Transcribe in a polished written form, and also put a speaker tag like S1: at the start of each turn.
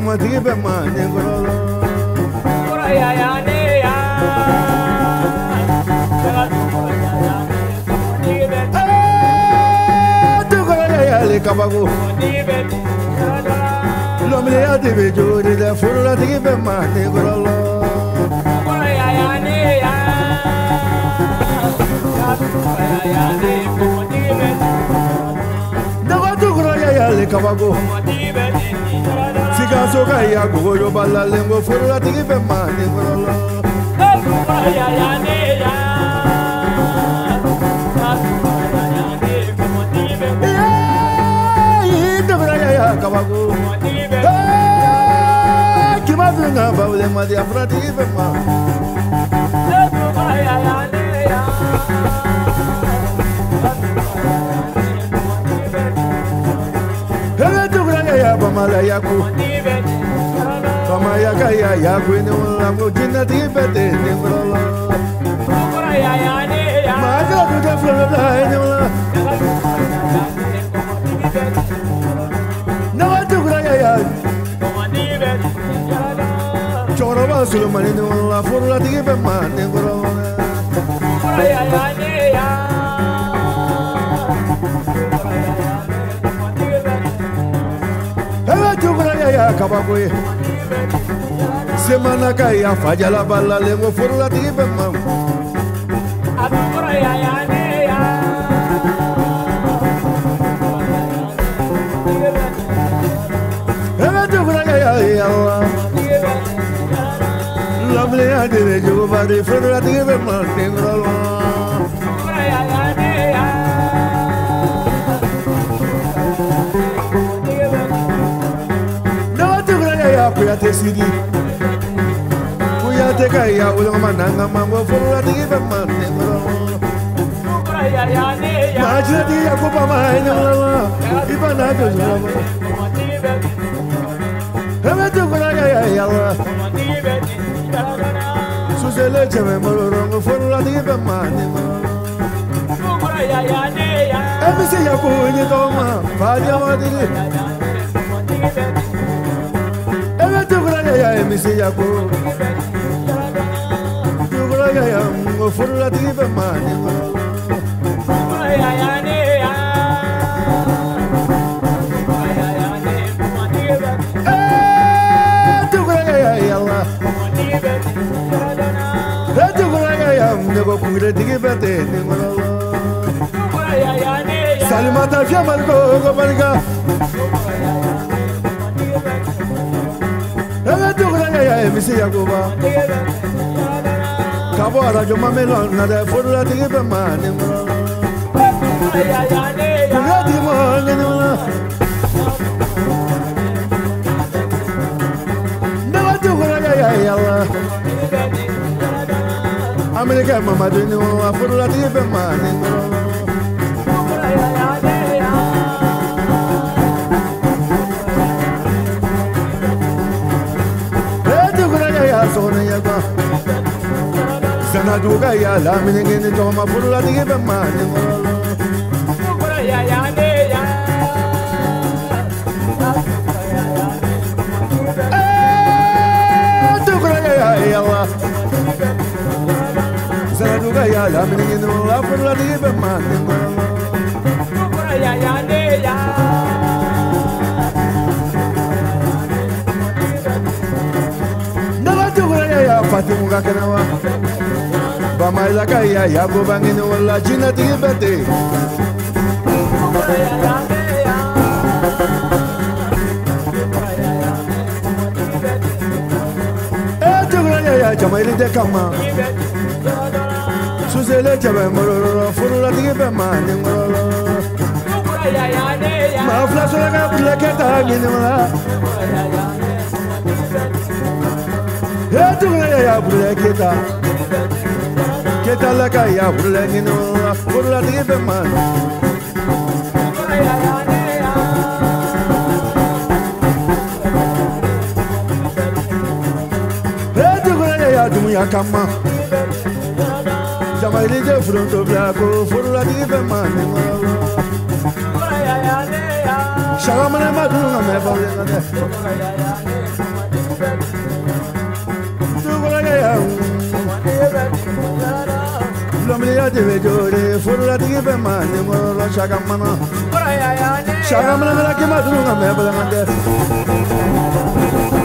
S1: matigi bɛ ma den kɔrɔlɔ.
S2: Kura ya ya ne ya.
S1: Tukɔrɔ ya le kabako. Lɔmiliya de bɛ jori dɛ furulatigi bɛ ma den kɔrɔlɔ.
S2: Kura ya ya ne ya.
S1: Daga tukɔrɔ ya le kabako. Sikaso ka ya gogo balalen ko furulatigi bɛ ma den kɔrɔlɔ.
S2: Kura ya ya ne ya.
S1: Kabako. Kima dunga bawle madi afrati bema. Hele tukura ya bamala yaku. Bamaya kaya yaku ni wala mo jinati bete ni wala. Ma ka du de flo da ni wala. Choraba Sulmani no la forla di be mane corona. Ela chugura ya kabakwe. Semana kaya fajala balla lengo forla di be mam. Ela chugura ya Allah. Lovely, I did it, you were the friend of the man. No, to Graya, we are the city. We are the guy, I will man, and a mamma for the man. Majority of mine, even I don't know. Have to Graya. Susele cheme molorongo forla di be mane. Emisi ya kunyi toma, fadi amadili. Eme tukura ya emisi ya ku. Tukura ya ngo forla di be mane. Never could dig better. Salimata Fiamargo, Gomariga. Never took a Missy Yagoba. Cabora, your mamma, another for the give a man. Never took a America, Mamma, do you know a full of the man? Sanaduga, ya, lamining in the Toma, full of the man. Sanaduga ya la menino la por la diva man. Nala tuga ya Fatimuga kanawa. Bamaila kaya ya go bangino la china tibete. Tuga ya Jamaili de kama. Susele chebe mororo furula di be mane mororo. Ma flasora ka bleketa ginula. He tukule ya bleketa. Keta la ka ya blekino furula di be mane. He tukule ya dunya kama. Jamaili de fronto blanco, furula di be mane. Shagamana madunga me bawlengade. Tugulaga ya. Lomliya de jore furla de be mane moro shagamana. Shagamana me la ke madunga me bawlengade.